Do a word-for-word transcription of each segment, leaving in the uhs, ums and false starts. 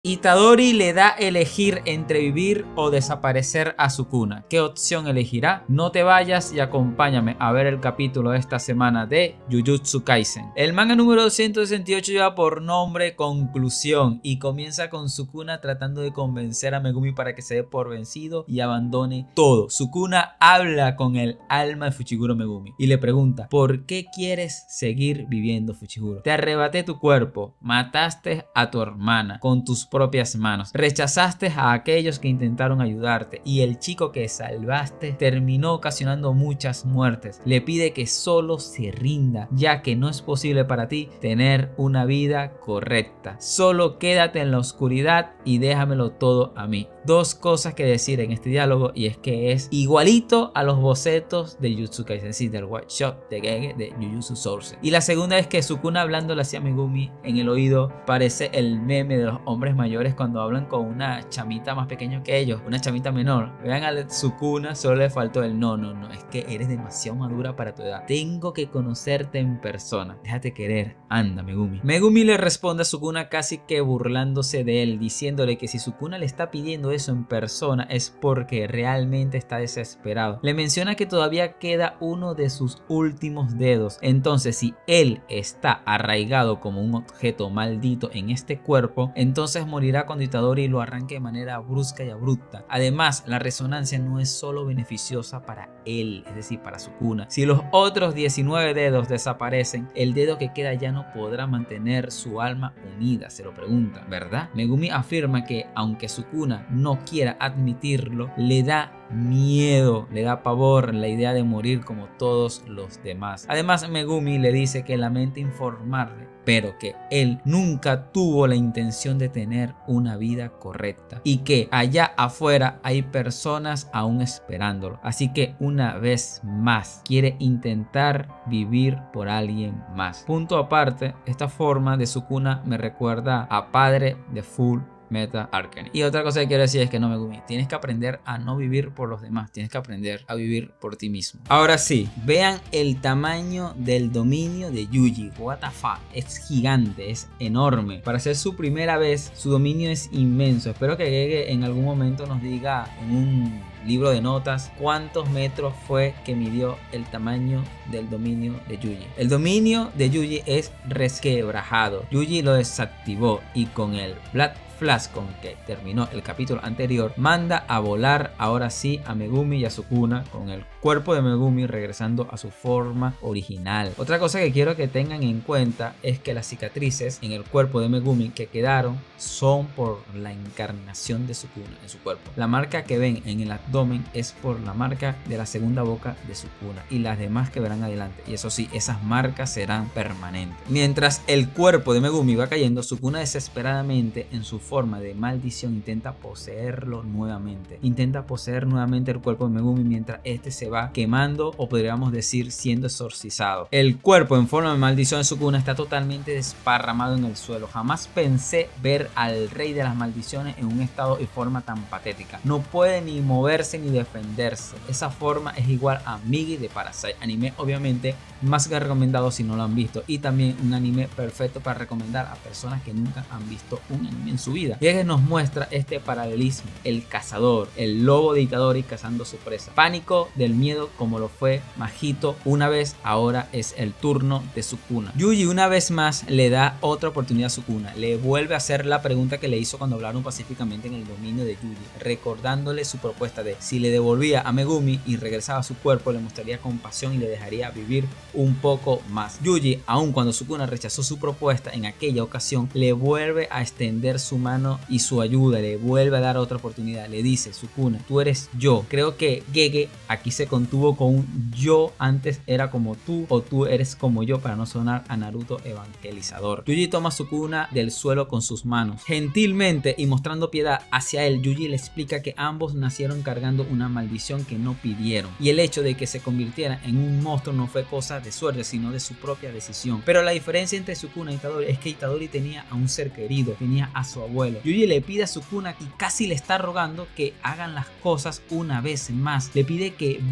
Itadori le da a elegir entre vivir o desaparecer a Sukuna. ¿Qué opción elegirá? No te vayas y acompáñame a ver el capítulo de esta semana de Jujutsu Kaisen. El manga número doscientos sesenta y ocho lleva por nombre Conclusión y comienza con Sukuna tratando de convencer a Megumi para que se dé por vencido y abandone todo. Sukuna habla con el alma de Fushiguro Megumi y le pregunta: ¿por qué quieres seguir viviendo, Fushiguro? Te arrebaté tu cuerpo, mataste a tu hermana con tus propias manos, rechazaste a aquellos que intentaron ayudarte y el chico que salvaste terminó ocasionando muchas muertes. Le pide que solo se rinda, ya que no es posible para ti tener una vida correcta. Solo quédate en la oscuridad y déjamelo todo a mí. Dos cosas que decir en este diálogo, y es que es igualito a los bocetos de Jujutsu Kaisen, sí, del White Shot de Gege de Jujutsu Source. Y la segunda es que Sukuna hablándole hacia Megumi en el oído parece el meme de los hombres mayores cuando hablan con una chamita más pequeña que ellos, una chamita menor. Vean a Sukuna, solo le faltó el no, no, no, es que eres demasiado madura para tu edad. Tengo que conocerte en persona. Déjate querer, anda Megumi. Megumi le responde a Sukuna casi que burlándose de él, diciéndole que si Sukuna le está pidiendo eso en persona es porque realmente está desesperado. Le menciona que todavía queda uno de sus últimos dedos. Entonces, si él está arraigado como un objeto maldito en este cuerpo, entonces morirá cuando Itadori lo arranque de manera brusca y abrupta. Además, la resonancia no es solo beneficiosa para él, es decir, para Sukuna. Si los otros diecinueve dedos desaparecen, el dedo que queda ya no podrá mantener su alma unida, se lo pregunta, ¿verdad? Megumi afirma que aunque Sukuna no quiera admitirlo, le da miedo, le da pavor la idea de morir como todos los demás. Además, Megumi le dice que lamenta informarle, pero que él nunca tuvo la intención de tener una vida correcta y que allá afuera hay personas aún esperándolo. Así que una vez más quiere intentar vivir por alguien más. Punto aparte, esta forma de Sukuna me recuerda a padre de Full Metal Alchemist. Y otra cosa que quiero decir es que no, Megumi, tienes que aprender a no vivir por los demás, tienes que aprender a vivir por ti mismo. Ahora sí, vean el tamaño del dominio de Yuji. What the fuck, es gigante, es enorme. Para ser su primera vez, su dominio es inmenso. Espero que Gege en algún momento nos diga en un libro de notas cuántos metros fue que midió el tamaño del dominio de Yuji. El dominio de Yuji es resquebrajado. Yuji lo desactivó y con el Black Flash con que terminó el capítulo anterior, manda a volar ahora sí a Megumi y a Sukuna con el cuerpo de Megumi regresando a su forma original. Otra cosa que quiero que tengan en cuenta es que las cicatrices en el cuerpo de Megumi que quedaron son por la encarnación de Sukuna en su cuerpo. La marca que ven en el abdomen es por la marca de la segunda boca de Sukuna y las demás que verán adelante. Y eso sí, esas marcas serán permanentes. Mientras el cuerpo de Megumi va cayendo, Sukuna desesperadamente en su forma de maldición intenta poseerlo nuevamente. Intenta poseer nuevamente el cuerpo de Megumi mientras este se va quemando o podríamos decir siendo exorcizado. El cuerpo en forma de maldición de Sukuna está totalmente desparramado en el suelo. Jamás pensé ver al rey de las maldiciones en un estado y forma tan patética. No puede ni moverse ni defenderse. Esa forma es igual a Migi de Parasite, anime obviamente más que recomendado si no lo han visto, y también un anime perfecto para recomendar a personas que nunca han visto un anime en su vida. Gege nos muestra este paralelismo: el cazador, el lobo de Itadori cazando su presa, pánico del miedo como lo fue Majito una vez, ahora es el turno de Sukuna. Yuji una vez más le da otra oportunidad a Sukuna, le vuelve a hacer la pregunta que le hizo cuando hablaron pacíficamente en el dominio de Yuji, recordándole su propuesta de si le devolvía a Megumi y regresaba a su cuerpo le mostraría compasión y le dejaría vivir un poco más. Yuji, aun cuando Sukuna rechazó su propuesta en aquella ocasión, le vuelve a extender su mano y su ayuda, le vuelve a dar otra oportunidad. Le dice: Sukuna, tú eres yo. Creo que Gege aquí se contuvo con un yo, antes era como tú o tú eres como yo para no sonar a Naruto evangelizador. Yuji toma a Sukuna del suelo con sus manos. Gentilmente y mostrando piedad hacia él, Yuji le explica que ambos nacieron cargando una maldición que no pidieron y el hecho de que se convirtiera en un monstruo no fue cosa de suerte sino de su propia decisión. Pero la diferencia entre Sukuna y Itadori es que Itadori tenía a un ser querido, tenía a su abuelo. Yuji le pide a Sukuna y casi le está rogando que hagan las cosas una vez más. Le pide que viva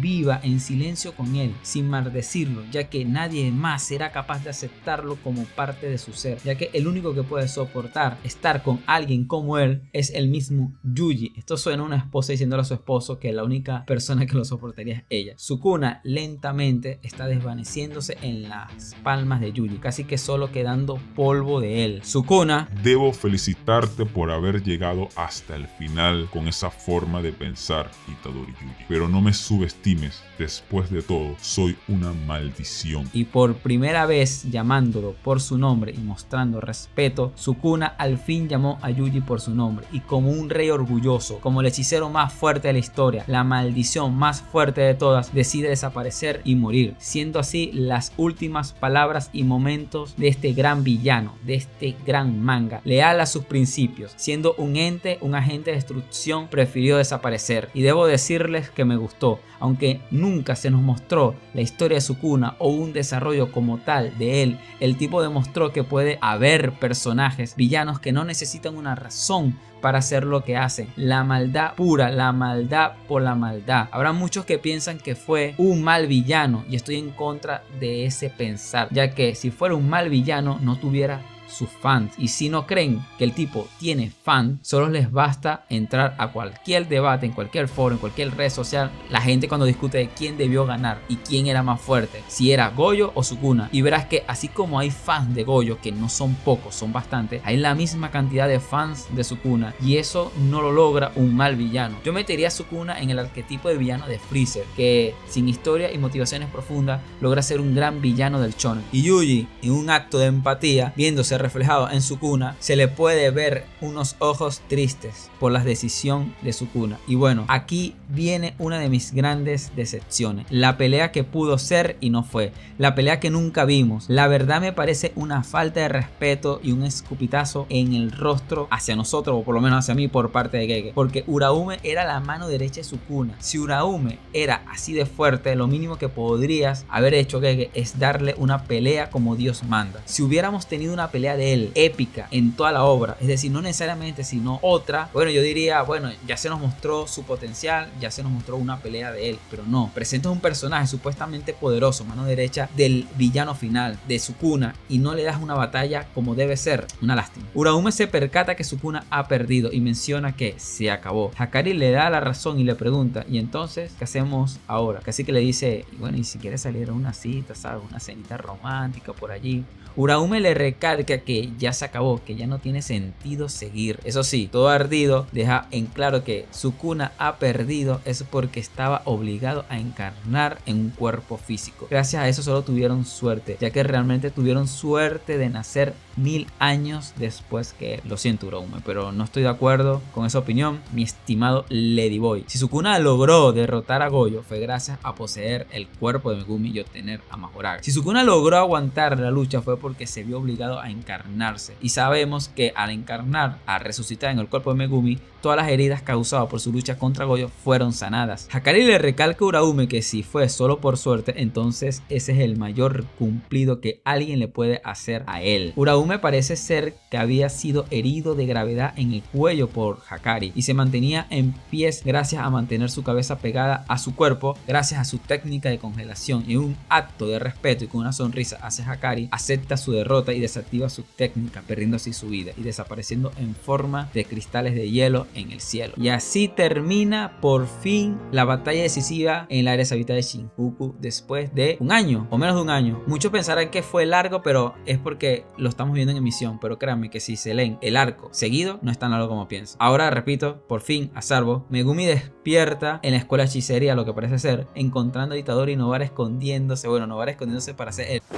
viva en silencio con él, sin maldecirlo, ya que nadie más será capaz de aceptarlo como parte de su ser, ya que el único que puede soportar estar con alguien como él es el mismo Yuji. Esto suena a una esposa diciéndole a su esposo que la única persona que lo soportaría es ella. Sukuna lentamente está desvaneciéndose en las palmas de Yuji, casi que solo quedando polvo de él. Sukuna: debo felicitarte por haber llegado hasta el final con esa forma de pensar, Itadori Yuji, pero no me subestimes, después de todo soy una maldición. Y por primera vez llamándolo por su nombre y mostrando respeto, Sukuna al fin llamó a Yuji por su nombre, y como un rey orgulloso, como el hechicero más fuerte de la historia, la maldición más fuerte de todas, decide desaparecer y morir, siendo así las últimas palabras y momentos de este gran villano, de este gran manga, leal a sus principios, siendo un ente, un agente de destrucción, prefirió desaparecer. Y debo decirles que me gustó, aunque nunca se nos mostró la historia de Sukuna o un desarrollo como tal de él. El tipo demostró que puede haber personajes villanos que no necesitan una razón para hacer lo que hacen, la maldad pura, la maldad por la maldad. Habrá muchos que piensan que fue un mal villano, y estoy en contra de ese pensar, ya que si fuera un mal villano no tuviera sus fans. Y si no creen que el tipo tiene fans, solo les basta entrar a cualquier debate, en cualquier foro, en cualquier red social, la gente cuando discute de quién debió ganar y quién era más fuerte, si era Gojo o Sukuna, y verás que así como hay fans de Gojo, que no son pocos, son bastantes, hay la misma cantidad de fans de Sukuna, y eso no lo logra un mal villano. Yo metería a Sukuna en el arquetipo de villano de Freezer, que sin historia y motivaciones profundas logra ser un gran villano del shonen. Y Yuji, en un acto de empatía, viéndose reflejado en Sukuna, se le puede ver unos ojos tristes por la decisión de Sukuna. Y bueno, aquí viene una de mis grandes decepciones, la pelea que pudo ser y no fue, la pelea que nunca vimos. La verdad me parece una falta de respeto y un escupitazo en el rostro hacia nosotros, o por lo menos hacia mí, por parte de Gege, porque Uraume era la mano derecha de Sukuna. Si Uraume era así de fuerte, lo mínimo que podrías haber hecho, Gege, es darle una pelea como Dios manda. Si hubiéramos tenido una pelea de él épica en toda la obra, es decir, no necesariamente sino otra, bueno, yo diría, bueno, ya se nos mostró su potencial, ya se nos mostró una pelea de él, pero no, presentas un personaje supuestamente poderoso, mano derecha del villano final, de Sukuna, y no le das una batalla como debe ser. Una lástima. Uraume se percata que Sukuna ha perdido y menciona que se acabó. Hakari le da la razón y le pregunta, ¿y entonces qué hacemos ahora? Casi que le dice, y bueno, y si quieres salir a una cita, ¿sabes? Una cenita romántica por allí. Uraume le recalca que ya se acabó, que ya no tiene sentido seguir. Eso sí, todo ardido, deja en claro que Sukuna ha perdido es porque estaba obligado a encarnar en un cuerpo físico. Gracias a eso solo tuvieron suerte, ya que realmente tuvieron suerte de nacer mil años después que él. Lo siento, Uraume, pero no estoy de acuerdo con esa opinión, mi estimado Ladyboy. Si Sukuna logró derrotar a Gojo fue gracias a poseer el cuerpo de Megumi y obtener a Mahoraga. Si Sukuna logró aguantar la lucha fue porque se vio obligado a encarnarse, y sabemos que al encarnar, a resucitar en el cuerpo de Megumi, todas las heridas causadas por su lucha contra Gojo fueron sanadas. Hakari le recalca a Uraume que si fue solo por suerte, entonces ese es el mayor cumplido que alguien le puede hacer a él. Uraume parece ser que había sido herido de gravedad en el cuello por Hakari y se mantenía en pies gracias a mantener su cabeza pegada a su cuerpo, gracias a su técnica de congelación. Y en un acto de respeto y con una sonrisa hacia Hakari, acepta su derrota y desactiva su técnica, perdiendo así su vida y desapareciendo en forma de cristales de hielo en el cielo. Y así termina por fin la batalla decisiva en la área deshabitada de Shinjuku después de un año o menos de un año. Muchos pensarán que fue largo, pero es porque lo estamos viendo en emisión, pero créanme que si se leen el arco seguido no es tan largo como piensan. Ahora repito, por fin a salvo, Megumi despierta en la escuela de hechicería, lo que parece ser, encontrando a Itadori y Nobara escondiéndose, bueno, Nobara escondiéndose para hacer el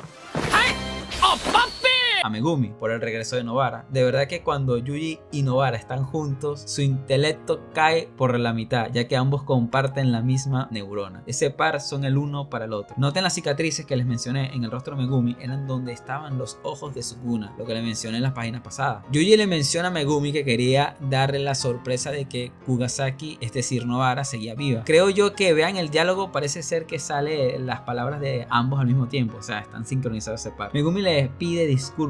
a Megumi por el regreso de Nobara. De verdad que cuando Yuji y Nobara están juntos, su intelecto cae por la mitad, ya que ambos comparten la misma neurona. Ese par son el uno para el otro. Noten las cicatrices que les mencioné en el rostro de Megumi, eran donde estaban los ojos de Sukuna, lo que les mencioné en las páginas pasadas. Yuji le menciona a Megumi que quería darle la sorpresa de que Kugasaki, es decir Nobara, seguía viva. Creo yo que vean el diálogo, parece ser que sale las palabras de ambos al mismo tiempo, o sea, están sincronizados ese par. Megumi le pide disculpas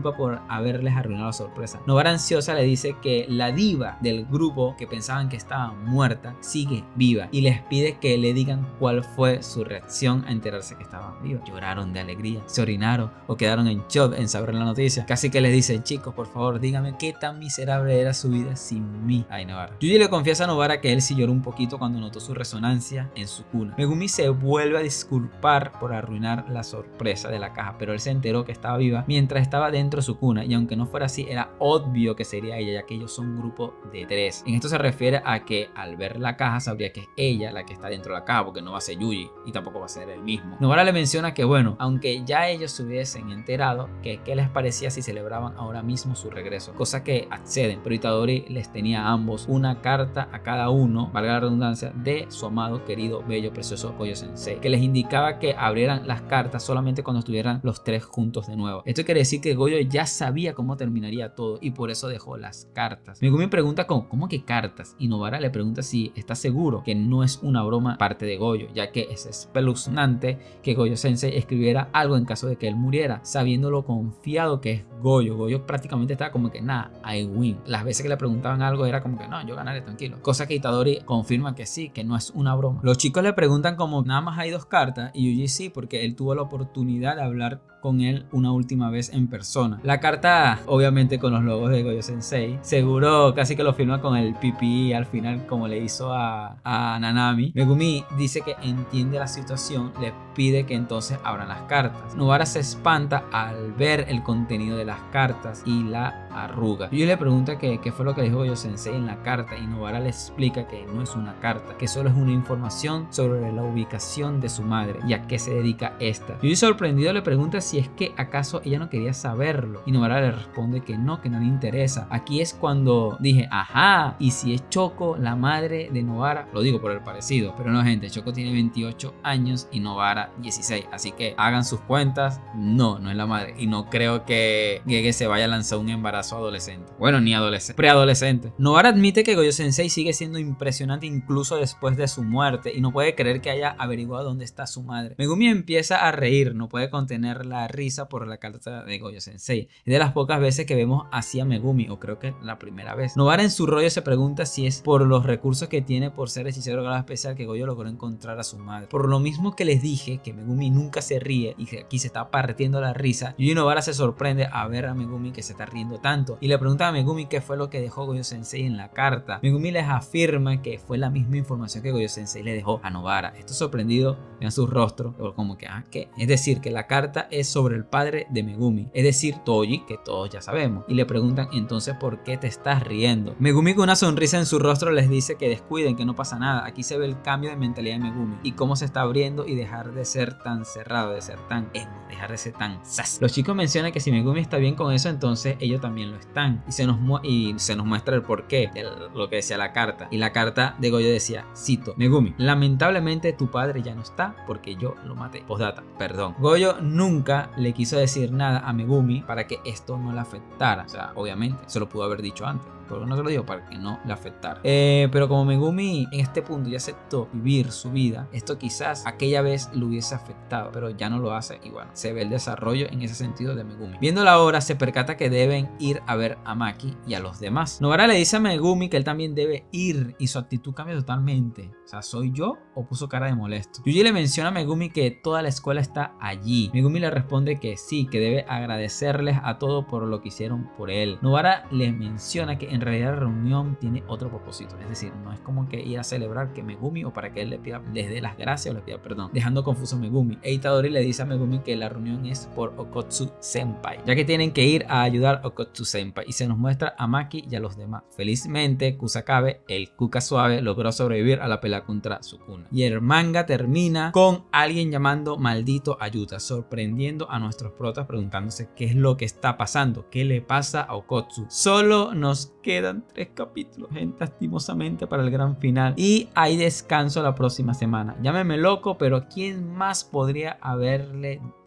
disculpa por haberles arruinado la sorpresa. Nobara ansiosa le dice que la diva del grupo que pensaban que estaba muerta sigue viva y les pide que le digan cuál fue su reacción a enterarse que estaba viva. Lloraron de alegría, se orinaron o quedaron en shock en saber la noticia. Casi que les dicen: chicos, por favor, díganme qué tan miserable era su vida sin mí. Ay, Nobara. Yuji le confiesa a Nobara que él sí lloró un poquito cuando notó su resonancia en su cuna. Megumi se vuelve a disculpar por arruinar la sorpresa de la caja, pero él se enteró que estaba viva mientras estaba dentro de su cuna, y aunque no fuera así, era obvio que sería ella, ya que ellos son un grupo de tres. En esto se refiere a que al ver la caja sabría que es ella la que está dentro de la caja, porque no va a ser Yuji y tampoco va a ser él mismo. Nobara le menciona que bueno, aunque ya ellos se hubiesen enterado, que qué les parecía si celebraban ahora mismo su regreso, cosa que acceden, pero Itadori les tenía a ambos una carta a cada uno, valga la redundancia, de su amado, querido, bello, precioso Gojo Sensei, que les indicaba que abrieran las cartas solamente cuando estuvieran los tres juntos de nuevo. Esto quiere decir que Gojo ya sabía cómo terminaría todo y por eso dejó las cartas. Megumi pregunta ¿cómo, ¿cómo que cartas? Y Nobara le pregunta si está seguro que no es una broma parte de Gojo, ya que es espeluznante que Gojo Sensei escribiera algo en caso de que él muriera, sabiendo lo confiado que es Gojo. Gojo prácticamente estaba como que nada, I win. Las veces que le preguntaban algo era como que no, yo ganaré, tranquilo. Cosa que Itadori confirma que sí, que no es una broma. Los chicos le preguntan como nada más hay dos cartas y Yuji sí, porque él tuvo la oportunidad de hablar con él una última vez en persona. La carta, obviamente con los logos de Gojo Sensei, seguro casi que lo firma con el P P E al final, como le hizo a, a Nanami. Megumi dice que entiende la situación, le pide que entonces abran las cartas. Nobara se espanta al ver el contenido de las cartas y la arruga. Yuji le pregunta que qué fue lo que dijo Gojo Sensei en la carta y Nobara le explica que no es una carta, que solo es una información sobre la ubicación de su madre y a qué se dedica esta. Yuji sorprendido le pregunta si es que acaso ella no quería saberlo y Nobara le responde que no, que no le interesa. Aquí es cuando dije, ajá, y si es Choco la madre de Nobara, lo digo por el parecido, pero no, gente, Choco tiene veintiocho años y Nobara dieciséis, así que hagan sus cuentas. No, no es la madre y no creo que Gege se vaya a lanzar un embarazo adolescente, bueno, ni adolescente, preadolescente. Nobara admite que Gojo Sensei sigue siendo impresionante incluso después de su muerte y no puede creer que haya averiguado dónde está su madre. Megumi empieza a reír, no puede contener la risa por la carta de Gojo Sensei. Es de las pocas veces que vemos así a Megumi, o creo que la primera vez. Nobara en su rollo se pregunta si es por los recursos que tiene por ser hechicero grado especial que Gojo logró encontrar a su madre. Por lo mismo que les dije que Megumi nunca se ríe y que aquí se está partiendo la risa, Yuji Nobara se sorprende a ver a Megumi que se está riendo tanto y le pregunta a Megumi qué fue lo que dejó Gojo Sensei en la carta. Megumi les afirma que fue la misma información que Gojo Sensei le dejó a Nobara. Esto sorprendido, vean su rostro, como que, ah, ¿qué? Es decir, que la carta es sobre el padre de Megumi, es decir, Toji, que todos ya sabemos, y le preguntan entonces por qué te estás riendo. Megumi con una sonrisa en su rostro les dice que descuiden, que no pasa nada. Aquí se ve el cambio de mentalidad de Megumi y cómo se está abriendo y dejar de ser tan cerrado, de ser tan emo, dejar de ser tan sas. Los chicos mencionan que si Megumi está bien con eso, entonces ellos también lo están y se nos, mu y se nos muestra el porqué de lo que decía la carta, y la carta de Gojo decía, cito, Megumi, lamentablemente tu padre ya no está porque yo lo maté. Postdata, perdón. Gojo nunca le quiso decir nada a Megumi para que esto no le afectara. O sea, obviamente, se lo pudo haber dicho antes, pero no se lo digo para que no le afectara. Eh, pero como Megumi en este punto ya aceptó vivir su vida, esto quizás aquella vez lo hubiese afectado, pero ya no lo hace y bueno, se ve el desarrollo en ese sentido de Megumi. Viendo la hora, se percata que deben ir a ver a Maki y a los demás. Nobara le dice a Megumi que él también debe ir y su actitud cambia totalmente. O sea, ¿soy yo o puso cara de molesto? Yuji le menciona a Megumi que toda la escuela está allí. Megumi le responde que sí, que debe agradecerles a todos por lo que hicieron por él. Nobara le menciona que en realidad la reunión tiene otro propósito, es decir, no es como que ir a celebrar que Megumi o para que él le pida, les dé las gracias o le pida perdón, dejando confuso a Megumi. E Itadori le dice a Megumi que la reunión es por Okotsu Senpai, ya que tienen que ir a ayudar a Okotsu Senpai, y se nos muestra a Maki y a los demás. Felizmente, Kusakabe, el Kuka suave, logró sobrevivir a la pelea contra Sukuna. Y el manga termina con alguien llamando maldito Ayuta, sorprendiendo a nuestros protas preguntándose qué es lo que está pasando, qué le pasa a Okotsu. Solo nos quedan tres capítulos, gente, lastimosamente, para el gran final, y hay descanso la próxima semana. Llámeme loco, pero ¿quién más podría haberle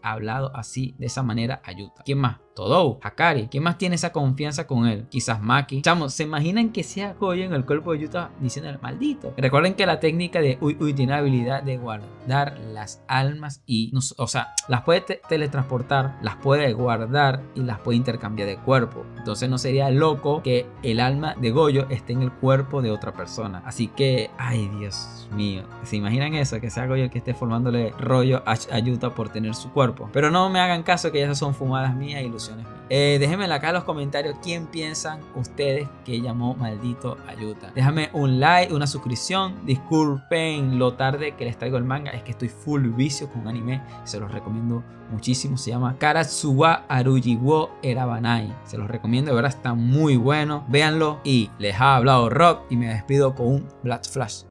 hablado así, de esa manera a Yuta. ¿Quién más? Todou, Hakari. ¿Quién más tiene esa confianza con él? Quizás Maki. Chamo, ¿se imaginan que sea Goyo en el cuerpo de Yuta diciéndole maldito? Recuerden que la técnica de Uy Uy tiene la habilidad de guardar las almas y, o sea, las puede te teletransportar, las puede guardar y las puede intercambiar de cuerpo. Entonces no sería loco que el alma de Goyo esté en el cuerpo de otra persona. Así que, ay Dios mío, ¿se imaginan eso? Que sea Goyo el que esté formándole rollo a, a Yuta por tener su cuerpo. Pero no me hagan caso, que esas son fumadas mías y ilusiones. Eh, déjenme acá en los comentarios quién piensan ustedes que llamó maldito a Yuta. Déjame un like, una suscripción. Disculpen lo tarde que les traigo el manga, es que estoy full vicio con anime, se los recomiendo muchísimo. Se llama Karatsuwa Aruji wo Erabanai. Se los recomiendo, de verdad está muy bueno. Véanlo y les ha hablado Rob y me despido con un Black Flash.